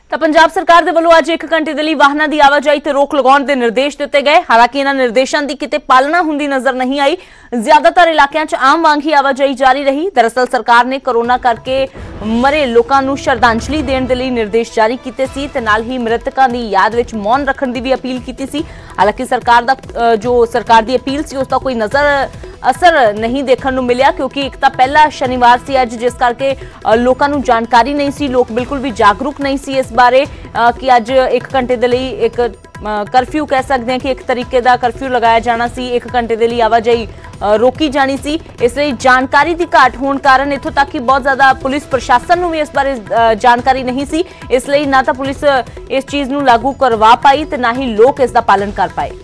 ਤਾਂ ਪੰਜਾਬ ਸਰਕਾਰ ਦੇ ਵੱਲੋਂ ਅੱਜ 1 ਘੰਟੇ ਦੇ ਲਈ ਵਾਹਨਾਂ ਦੀ ਆਵਾਜਾਈ ਤੇ ਰੋਕ ਲਗਾਉਣ ਦੇ ਨਿਰਦੇਸ਼ ਦਿੱਤੇ ਗਏ। ਹਾਲਾਂਕਿ ਇਹਨਾਂ ਨਿਰਦੇਸ਼ਾਂ ਦੀ ਕਿਤੇ ਪਾਲਣਾ ਹੁੰਦੀ ਨਜ਼ਰ ਨਹੀਂ ਆਈ। ਜ਼ਿਆਦਾਤਰ ਇਲਾਕਿਆਂ 'ਚ ਆਮ ਵਾਂਗ ਹੀ ਆਵਾਜਾਈ ਜਾਰੀ ਰਹੀ। ਦਰਅਸਲ ਸਰਕਾਰ ਨੇ ਕੋਰੋਨਾ ਕਰਕੇ ਮਰੇ ਲੋਕਾਂ ਨੂੰ ਸ਼ਰਧਾਂਜਲੀ ਦੇਣ ਦੇ ਲਈ ਨਿਰਦੇਸ਼ ਜਾਰੀ ਕੀਤੇ ਸੀ ਤੇ ਨਾਲ ਹੀ ਮ੍ਰਿਤਕਾਂ ਦੀ ਯਾਦ ਵਿੱਚ ਮੌਨ ਰੱਖਣ ਦੀ ਵੀ ਅਪੀਲ ਕੀਤੀ ਸੀ। ਹਾਲਾਂਕਿ सरकार ਦੀ अपील ਸੀ ਉਸ ਦਾ ਕੋਈ असर नहीं देखने को मिलिया, क्योंकि एक तो पहला शनिवार से अज जिस करके लोगों को जानकारी नहीं सी, लोग बिल्कुल भी जागरूक नहीं सी इस बारे कि अज 1 घंटे के लिए एक करफ्यू कह सकते हैं कि एक तरीके का करफ्यू लगाया जाना सी। 1 घंटे के लिए आवाजाही रोकी जानी सी। इसलिए जानकारी की घाट होने कारण इत्थों तक कि बहुत ज़्यादा पुलिस प्रशासन को भी इस बारे जानकारी नहीं सी। इसलिए ना तो पुलिस इस चीज़ को लागू करवा पाई तो ना ही लोग इसका पालन कर पाए।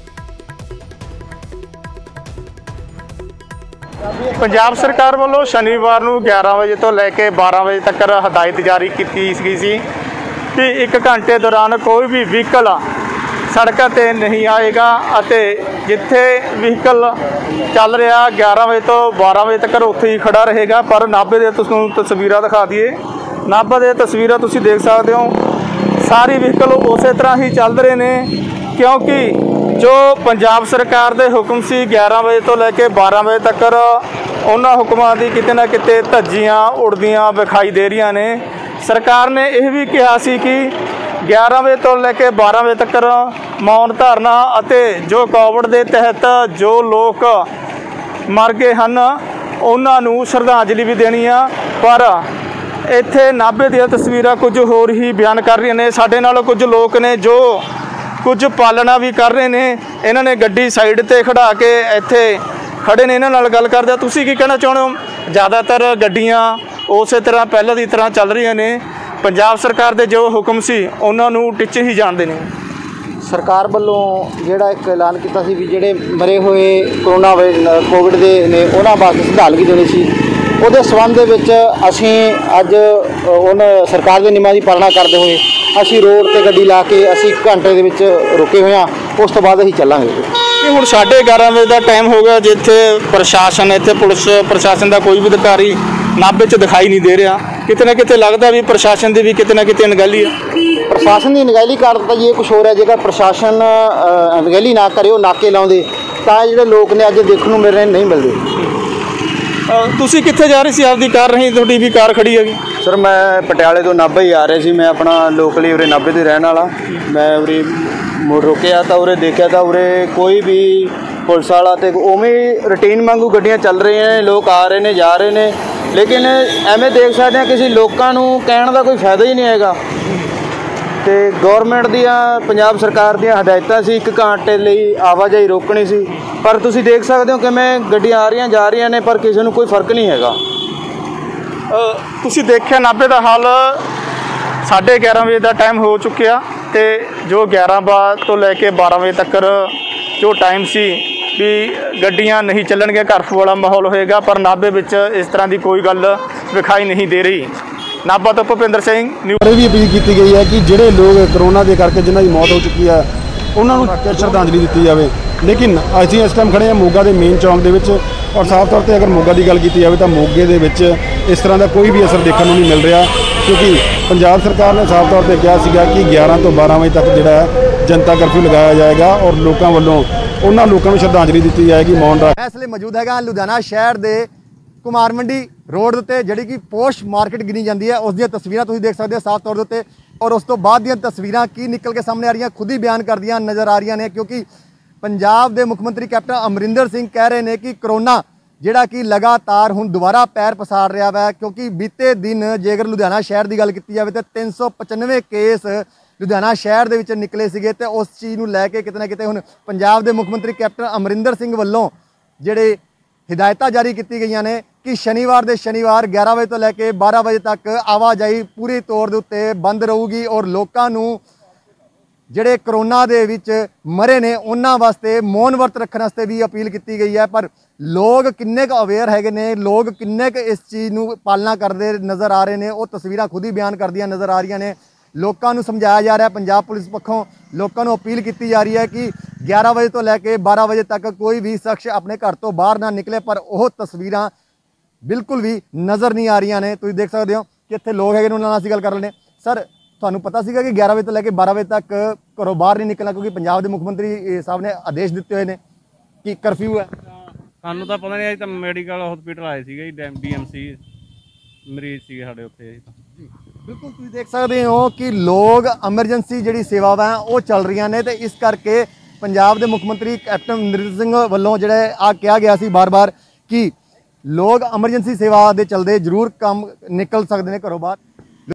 पंजाब सरकार वालों शनिवार को 11 बजे तो लैके 12 बजे तक हदायत जारी की गई सी कि 1 घंटे दौरान कोई भी व्हीकल सड़कों पर नहीं आएगा। जिथे व्हीकल चल रहा 11 बजे तो 12 बजे तक उत्थे ही खड़ा रहेगा। पर नाभे दे तस्वीर दिखा दिए, नाभा दे तस्वीर तुसीं देख सकते हो, सारी व्हीकल उस तरह ही चल रहे हैं, क्योंकि जो पंजाब सरकार के हुक्म से 11 बजे तो लैके 12 बजे तक उन्होंने हुक्मां की किते ना किते धज्जियां उड़दियां विखाई दे रही ने। सरकार ने यह भी कहा सी कि 11 बजे तो लैके 12 बजे तक मौन धारना अते जो कोविड के तहत जो लोग मर गए हैं उन्होंने श्रद्धांजलि भी देनी आ। पर इत्थे नाभे दी तस्वीरां कुछ होर ही बयान कर रही ने। साडे नाल कुछ लोग ने जो कुछ पालना भी कर रहे हैं। इन्होंने गड्डी साइड ते खड़ा के इत्थे खड़े ने, इन्हां नाल गल करदे। तुसीं की कहना चाहुंदे हो? ज़्यादातर गड्डियां उस तरह पहले की तरह चल रही ने, पंजाब सरकार के जो हुक्म सी उन्होंने टिच ही जानते हैं। सरकार वालों जिहड़ा एक ऐलान किया सी भी जिहड़े मरे हुए कोरोना कोविड दे ने उन्हां वास्ते श्रद्धांजलि देनी सी, ਉਹਦੇ ਸੰਬੰਧ ਦੇ ਵਿੱਚ ਅਸੀਂ ਅੱਜ ਉਹਨਾਂ ਸਰਕਾਰ ਦੇ ਨਿਯਮਾਂ ਦੀ ਪਾਲਣਾ ਕਰਦੇ ਹੋਏ ਅਸੀਂ ਰੋਡ ਤੇ ਗੱਡੀ ਲਾ ਕੇ ਅਸੀਂ 1 ਘੰਟੇ ਦੇ ਵਿੱਚ ਰੁਕੇ ਹੋਏ ਹਾਂ। ਉਸ ਤੋਂ ਬਾਅਦ ਅਸੀਂ ਚੱਲਾਂਗੇ। ਇਹ ਹੁਣ 11:30 ਵਜੇ ਦਾ ਟਾਈਮ ਹੋ ਗਿਆ, ਜਿੱਥੇ ਪ੍ਰਸ਼ਾਸਨ ਇੱਥੇ ਪੁਲਿਸ ਪ੍ਰਸ਼ਾਸਨ ਦਾ ਕੋਈ ਵੀ ਅਧਿਕਾਰੀ ਨਾਭੇ 'ਚ ਦਿਖਾਈ ਨਹੀਂ ਦੇ ਰਿਹਾ। ਕਿਤੇ ਨਾ ਕਿਤੇ ਲੱਗਦਾ ਵੀ ਪ੍ਰਸ਼ਾਸਨ ਦੀ ਵੀ ਕਿਤੇ ਨਾ ਕਿਤੇ ਅਣਗਹਿਲੀ ਹੈ। ਪ੍ਰਸ਼ਾਸਨ ਦੀ ਅਣਗਹਿਲੀ ਕਾਰਨ ਤਾਂ ਇਹ ਕੁਝ ਹੋ ਰਿਹਾ। ਜੇਕਰ ਪ੍ਰਸ਼ਾਸਨ ਅਣਗਹਿਲੀ ਨਾ ਕਰੇ, ਉਹ ਨਾਕੇ ਲਾਉਂਦੇ, ਤਾਂ ਜਿਹੜੇ ਲੋਕ ਨੇ ਅੱਜ ਦੇਖਣ ਨੂੰ ਮਿਲ ਰਹੇ ਨਹੀਂ ਮਿਲਦੇ। ਤੁਸੀਂ ਕਿੱਥੇ ਜਾ ਰਹੇ ਸੀ? ਆਪਦੀ ਕਾਰ ਰਹੀ, ਤੁਹਾਡੀ ਵੀ ਕਾਰ ਖੜੀ ਹੈਗੀ? ਸਰ ਮੈਂ ਪਟਿਆਲੇ ਤੋਂ ਨਾਭਾ ਹੀ ਆ ਰਿਹਾ ਸੀ। ਮੈਂ ਆਪਣਾ ਲੋਕਲੀ ਉਰੇ ਨਾਭੇ ਦੇ ਰਹਿਣ ਵਾਲਾ। ਮੈਂ ਉਰੇ ਮੁੜ ਰੁਕਿਆ ਤਾਂ ਉਰੇ ਦੇਖਿਆ ਤਾਂ ਉਰੇ ਕੋਈ ਵੀ ਪੁਲਿਸ ਵਾਲਾ ਤੇ ਉਵੇਂ ਰੂਟੀਨ ਵਾਂਗੂ ਗੱਡੀਆਂ ਚੱਲ ਰਹੀਆਂ ਨੇ, ਲੋਕ ਆ ਰਹੇ ਨੇ ਜਾ ਰਹੇ ਨੇ। ਲੇਕਿਨ ਐਵੇਂ ਦੇਖ ਸਕਦੇ ਹਾਂ ਕਿਸੇ ਲੋਕਾਂ ਨੂੰ ਕਹਿਣ ਦਾ ਕੋਈ ਫਾਇਦਾ ਹੀ ਨਹੀਂ ਹੈਗਾ। ਤੇ ਗੌਰਮੈਂਟ ਦੀਆਂ ਪੰਜਾਬ ਸਰਕਾਰ ਦੀਆਂ ਹਦਾਇਤਾਂ ਸੀ 1 ਘੰਟੇ ਲਈ ਆਵਾਜਾਈ ਰੋਕਣੀ ਸੀ, ਪਰ ਤੁਸੀਂ ਦੇਖ ਸਕਦੇ ਹੋ ਕਿਵੇਂ ਗੱਡੀਆਂ ਆ ਰਹੀਆਂ ਜਾ ਰਹੀਆਂ ਨੇ, ਪਰ ਕਿਸੇ ਨੂੰ ਕੋਈ ਫਰਕ ਨਹੀਂ ਹੈਗਾ। ਤੁਸੀਂ ਦੇਖਿਆ ਨਾਭੇ ਦਾ ਹਾਲ 11:30 ਵਜੇ ਦਾ ਟਾਈਮ ਹੋ ਚੁੱਕਿਆ ਤੇ ਜੋ 11 ਤੋਂ ਲੈ ਕੇ 12 ਵਜੇ ਤੱਕ ਜੋ ਟਾਈਮ ਸੀ ਵੀ ਗੱਡੀਆਂ ਨਹੀਂ ਚੱਲਣਗੀਆਂ, ਕਰਫਿਊ ਵਾਲਾ ਮਾਹੌਲ ਹੋਏਗਾ। ਪਰ ਨਾਭੇ ਵਿੱਚ ਇਸ ਤਰ੍ਹਾਂ ਦੀ ਕੋਈ ਗੱਲ ਵਿਖਾਈ ਨਹੀਂ ਦੇ ਰਹੀ। नाभा तो भुपिंदर सिंह न्यूज़ भी अपील की गई है कि जोड़े लोग करोना के करके जिन्हों की मौत हो चुकी है उन्होंने श्रद्धांजलि दी जाए। लेकिन असीं इस टाइम खड़े हैं मोगा के मेन चौक के, और साफ तौर पर अगर मोगा की गल की जाए तो मोगे के इस तरह का कोई भी असर देखने को नहीं मिल रहा, क्योंकि पंजाब सरकार ने साफ तौर पर कहा सीगा कि 11 तो 12 बजे तक जोड़ा जनता कर्फ्यू लगाया जाएगा और लोगों वालों उन्होंने लोगों को श्रद्धांजलि दी जाएगी। मौन रहा इसलिए मौजूद है लुधियाना शहर के कुमार मंडी रोड उत्ते जिहड़ी कि पोश मार्केट गिनी जाती है, उस दी तस्वीरां तुसीं देख सकते हो साफ तौर पर। और उस तो बाद दी तस्वीरां की निकल के सामने आ रही, खुद ही बयान कर दियां नज़र आ रही ने, क्योंकि पंजाब के मुख्यमंत्री कैप्टन अमरिंदर सिंह कह रहे हैं कि कोरोना जिहड़ा कि लगातार हुण दोबारा पैर पसार रहा है। क्योंकि बीते दिन जेकर लुधियाना शहर की गल की जाए तो 395 केस लुधियाना शहर के निकले सीगे, ते उस चीज़ को लैके किते ना किते हुण पंजाब के मुख्यमंत्री कैप्टन अमरिंदर सिंह वालों जिहड़े हिदायतां जारी की गई ने कि शनिवार 11 बजे तो लैके 12 बजे तक आवाजाही पूरी तौर के उत्ते बंद रहूगी। और लोगों को जिहड़े करोना दे विच मरे ने उन्हां वास्ते मौन वर्त रखने वास्ते भी अपील की गई है। पर लोग किन्ने क अवेयर हैगे ने, लोग किन्ने क इस चीज़ नूं पालना करते नज़र आ रहे हैं, वो तस्वीरां खुद ही बयान करदियां नज़र आ रही ने। लोगों को समझाया जा रहा है, पंजाब पुलिस पक्षों लोगों को अपील की जा रही है कि 11 बजे तो लैके 12 बजे तक कोई भी शख्स अपने घर तो बाहर ना निकले। पर वह तस्वीरां बिल्कुल भी नज़र नहीं आ रही ने। तुसीं देख सकते हो कि इत्थे लोग है, उन्होंने असीं गल कर लेने। सर ਤੁਹਾਨੂੰ ਪਤਾ ਸੀਗਾ ਕਿ 11 ਵਜੇ ਤੋਂ ਲੈ ਕੇ 12 ਵਜੇ ਤੱਕ ਘਰੋਂ ਬਾਹਰ ਨਹੀਂ ਨਿਕਲਣਾ, ਕਿਉਂਕਿ ਪੰਜਾਬ ਦੇ ਮੁੱਖ ਮੰਤਰੀ ਸਾਹਿਬ ਨੇ ਆਦੇਸ਼ ਦਿੱਤੇ ਹੋਏ ਨੇ ਕਿ ਕਰਫਿਊ ਹੈ। ਸਾਨੂੰ ਤਾਂ ਪਤਾ ਨਹੀਂ, ਅਜੇ ਤਾਂ ਮੈਡੀਕਲ ਹਸਪੀਟਲ ਆਏ ਸੀਗੇ ਜੀ, DMC ਮਰੀਜ਼ ਸੀਗੇ ਸਾਡੇ ਉੱਥੇ। ਬਿਲਕੁਲ ਤੁਸੀਂ ਦੇਖ ਸਕਦੇ ਹੋ ਕਿ ਲੋਕ ਐਮਰਜੈਂਸੀ ਜਿਹੜੀ ਸੇਵਾਵਾਂ ਉਹ ਚੱਲ ਰਹੀਆਂ ਨੇ, ਤੇ ਇਸ ਕਰਕੇ ਪੰਜਾਬ ਦੇ ਮੁੱਖ ਮੰਤਰੀ ਕੈਪਟਨ ਅਮਰਿੰਦਰ ਸਿੰਘ ਵੱਲੋਂ ਜਿਹੜਾ ਆ ਕਿਹਾ ਗਿਆ ਸੀ ਬਾਰ-ਬਾਰ ਕਿ ਲੋਕ ਐਮਰਜੈਂਸੀ ਸੇਵਾ ਦੇ ਚਲਦੇ ਜ਼ਰੂਰ ਕੰਮ ਨਿਕਲ ਸਕਦੇ ਨੇ ਘਰੋਂ ਬਾਹਰ।